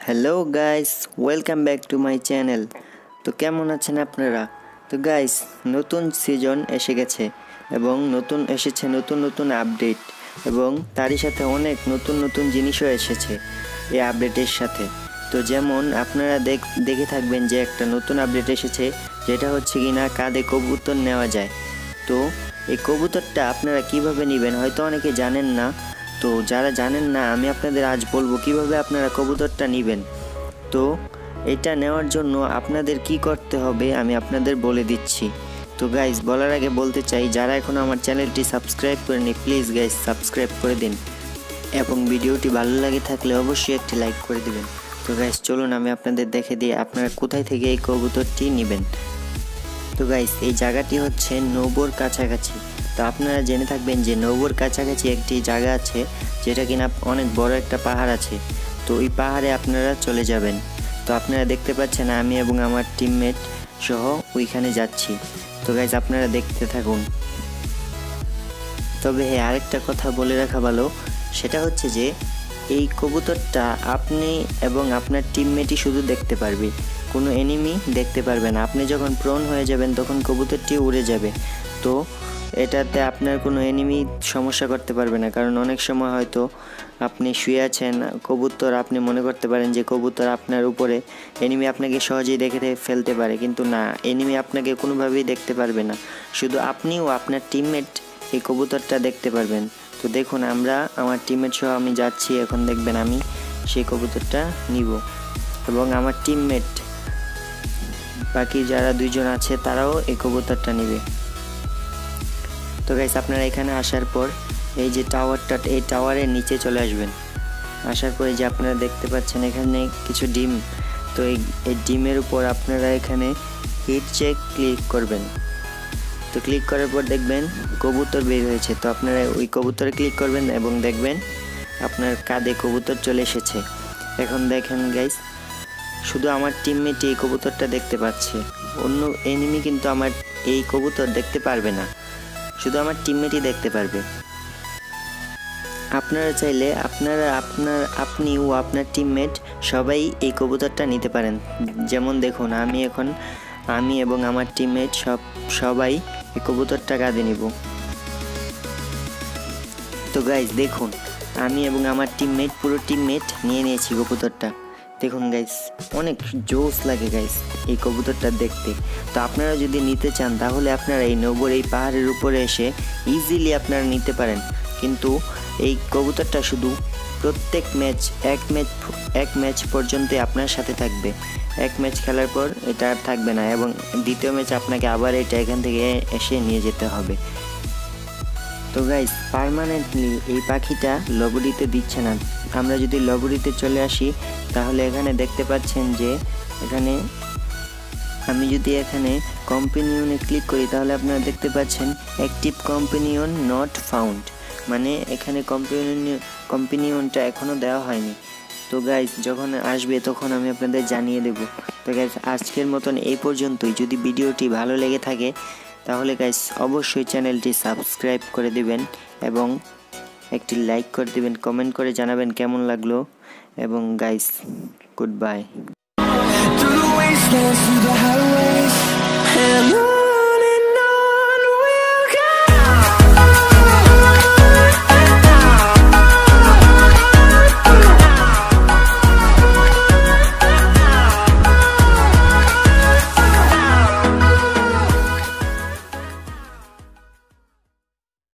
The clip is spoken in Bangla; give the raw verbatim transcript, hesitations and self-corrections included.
Hello guys, welcome back to my channel. তো কেমন আছেন আপনারা? তো গাইস, নতুন সিজন এসে গেছে এবং নতুন এসেছে নতুন নতুন আপডেট এবং তারই সাথে অনেক নতুন নতুন জিনিসও এসেছে এই আপডেটের সাথে। তো যেমন আপনারা দেখ দেখে থাকবেন যে একটা নতুন আপডেট এসেছে, যেটা হচ্ছে কি না কাঁধে কবুতর নেওয়া যায়। তো এই কবুতরটা আপনারা কিভাবে নেবেন হয়তো অনেকে জানেন না। তো যারা জানেন না আমি আপনাদের আজ বলবো কিভাবে আপনারা কবুতরটা নেবেন। তো এটা নেওয়ার জন্য আপনাদের কি করতে হবে আমি আপনাদের বলে দিচ্ছি। তো গাইস, বলার আগে বলতে চাই, যারা এখনও আমার চ্যানেলটি সাবস্ক্রাইব করেনি প্লিজ গাইস সাবস্ক্রাইব করে দিন এবং ভিডিওটি ভালো লাগে থাকলে অবশ্যই একটি লাইক করে দিবেন। তো গাইস চলুন আমি আপনাদের দেখে দিই আপনারা কোথায় থেকে এই কবুতরটি নেবেন। তো গাইস, এই জায়গাটি হচ্ছে নোভোর কাছাকাছি। তো আপনারা জেনে থাকবেন যে নোভোর কাছাকাছি একটি জায়গা আছে যেটা কিনা অনেক বড় একটা পাহাড় আছে। তো ওই পাহাড়ে আপনারা চলে যাবেন। তো আপনারা দেখতে পাচ্ছেন আমি এবং আমার টিমমেট সহ ওইখানে যাচ্ছি। তো গাইস আপনারা দেখতে থাকুন। তবে হ্যাঁ, আরেকটা কথা বলে রাখা ভালো, সেটা হচ্ছে যে এই কবুতরটা আপনি এবং আপনার টিমমেটই শুধু দেখতে পারবে, কোনো এনিমি দেখতে পারবে না। আপনি যখন প্রোন হয়ে যাবেন তখন কবুতরটি উড়ে যাবে। তো এটাতে আপনার কোনো এনিমি সমস্যা করতে পারবে না, কারণ অনেক সময় হয়তো আপনি শুয়ে আছেন, কবুতর আপনি মনে করতে পারেন যে কবুতর আপনার উপরে, এনিমি আপনাকে সহজেই দেখে ফেলতে পারে, কিন্তু না, এনিমি আপনাকে কোনোভাবেই দেখতে পারবে না। শুধু আপনি ও আপনার টিমমেট এই কবুতরটা দেখতে পারবেন। তো দেখুন, আমরা আমার টিমমেট সহ আমি যাচ্ছি, এখন দেখবেন আমি সেই কবুতরটা নিব এবং আমার টিমমেট বাকি যারা দুইজন আছে তারাও এই কবুতরটা নেবে। তো গাইস আপনারা এখানে আসার পর এই যে টাওয়ারটা, এই টাওয়ারের নিচে চলে আসবেন। আসার পরে যে আপনারা দেখতে পাচ্ছেন এখানে কিছু ডিম, তো এই এই ডিমের উপর আপনারা এখানে হিট চেক ক্লিক করবেন। তো ক্লিক করার পর দেখবেন কবুতর বের হয়েছে। তো আপনারা ওই কবুতরে ক্লিক করবেন এবং দেখবেন আপনার কাঁধে কবুতর চলে এসেছে। এখন দেখেন গাইস, শুধু আমার টিমমেটই এই কবুতরটা দেখতে পাচ্ছে, অন্য এনিমি কিন্তু আমার এই কবুতর দেখতে পারবে না, শুধু আমার টিমমেটই দেখতে পারবে। আপনারা চাইলে আপনারা আপনার আপনি ও আপনার টিমমেট সবাই এই কবুতরটা নিতে পারেন। যেমন দেখুন, আমি এখন আমি এবং আমার টিমমেট সব সবাই এই কবুতরটা কাঁধে নিব। তো গাইস দেখুন, আমি এবং আমার টিমমেট পুরো টিমমেট নিয়ে নিয়েছি কবুতরটা। দেখুন গাইস, অনেক জোস লাগে গাইস এই কবুতরটা দেখতে। তো আপনারা যদি নিতে চান তাহলে আপনারা এই নোভোর এই পাহাড়ের উপরে এসে ইজিলি আপনারা নিতে পারেন, কিন্তু এই কবুতরটা শুধু প্রত্যেক ম্যাচ এক ম্যাচ এক ম্যাচ পর্যন্তই আপনার সাথে থাকবে। এক ম্যাচ খেলার পর এটা আর থাকবে না এবং দ্বিতীয় ম্যাচ আপনাকে আবার এটা এখান থেকে এসে নিয়ে যেতে হবে। তো গাইস, পার্মানেন্টলি এই পাখিটা লবডিতে দিচ্ছে না। আমরা যদি লবডিতে চলে আসি তাহলে এখানে দেখতে পাচ্ছেন যে এখানে আমি যদি এখানে কম্পেনিয়নে ক্লিক করি তাহলে আপনারা দেখতে পাচ্ছেন অ্যাক্টিভ কম্পেনিয়ন নট ফাউন্ড, মানে এখানে কম্পেনিয়ন কম্পেনিয়নটা এখনও দেওয়া হয়নি। তো গাইস যখন আসবে তখন আমি আপনাদের জানিয়ে দেব। তো গাইস আজকের মতন এই পর্যন্তই। যদি ভিডিওটি ভালো লেগে থাকে তাহলে গাইস অবশ্যই চ্যানেলটি সাবস্ক্রাইব করে দিবেন এবং একটি লাইক করে দিবেন, কমেন্ট করে জানাবেন কেমন লাগলো, এবং গাইস গুড বাই।